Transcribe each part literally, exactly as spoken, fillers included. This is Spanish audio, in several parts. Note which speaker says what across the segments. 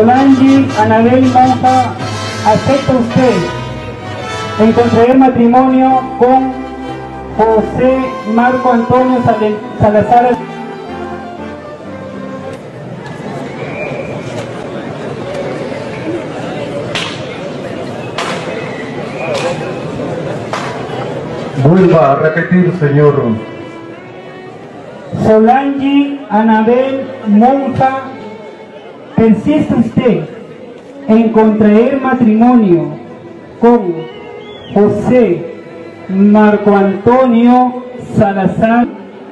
Speaker 1: Solange Anabel Monja, ¿acepta usted en contraer matrimonio con José Marco Antonio Salazar?
Speaker 2: Vuelva a repetir, señor.
Speaker 1: Solange Anabel Monja, ¿persiste usted en contraer matrimonio con José Marco Antonio Salazar?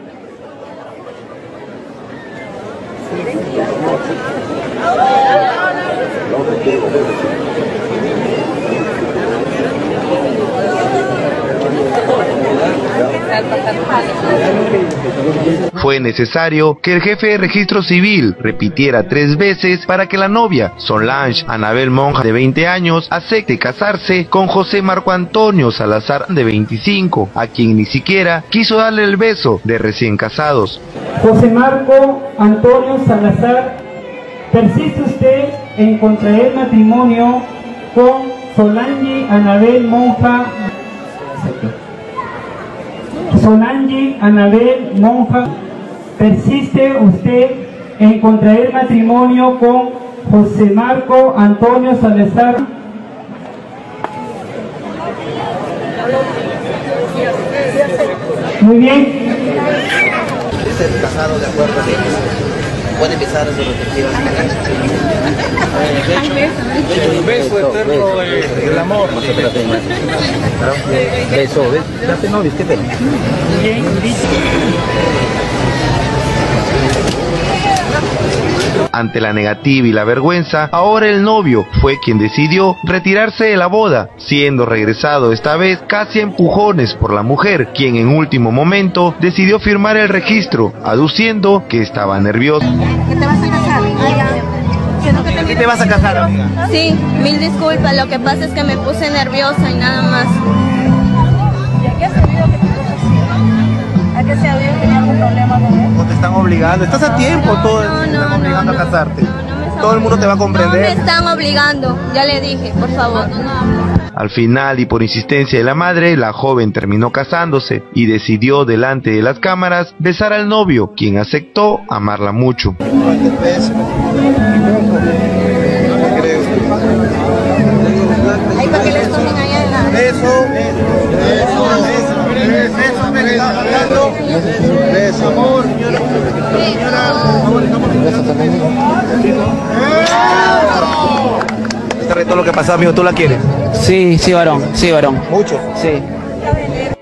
Speaker 3: Fue necesario que el jefe de registro civil repitiera tres veces para que la novia, Solange Anabel Monja, de veinte años, acepte casarse con José Marco Antonio Salazar, de veinticinco, a quien ni siquiera quiso darle el beso de recién casados.
Speaker 1: José Marco Antonio Salazar, ¿persiste usted en contraer matrimonio con Solange Anabel Monja? Solange Anabel Monja, ¿persiste usted en contraer matrimonio con José Marco Antonio Salazar? Muy bien.
Speaker 4: Este casado de acuerdo de puede empezar a su respectiva.
Speaker 2: De hecho, un beso eterno del amor. Beso, ¿ves? Ya te novios, ¿qué te?
Speaker 1: Bien, listo.
Speaker 3: Ante la negativa y la vergüenza, ahora el novio fue quien decidió retirarse de la boda, siendo regresado esta vez casi a empujones por la mujer, quien en último momento decidió firmar el registro, aduciendo que estaba nervioso.
Speaker 5: ¿Que te vas a casar?
Speaker 4: ¿Qué te vas a casar, amiga?
Speaker 5: Sí, mil disculpas, lo que pasa es que me puse nerviosa y nada más.
Speaker 6: ¿Y a qué se debido que te puse así? ¿A qué se debido que tenía algún problema con él?
Speaker 4: ¿O te están obligando? Estás a tiempo, todo
Speaker 5: No,
Speaker 4: te
Speaker 5: no,
Speaker 4: están obligando
Speaker 5: no,
Speaker 4: a casarte.
Speaker 5: no, no me están
Speaker 4: Todo el mundo te va a comprender.
Speaker 5: No me están obligando, ya le dije, por favor.
Speaker 3: Al final y por insistencia de la madre, la joven terminó casándose y decidió delante de las cámaras besar al novio, quien aceptó amarla mucho.
Speaker 5: Ahí para que les tomen allá de la...
Speaker 4: Beso, beso, beso, beso, me está hablando. Beso, amor, señora. Este reto lo que pasa, amigo, ¿tú la quieres?
Speaker 7: Sí, sí, varón, sí, varón.
Speaker 4: Mucho.
Speaker 7: Sí.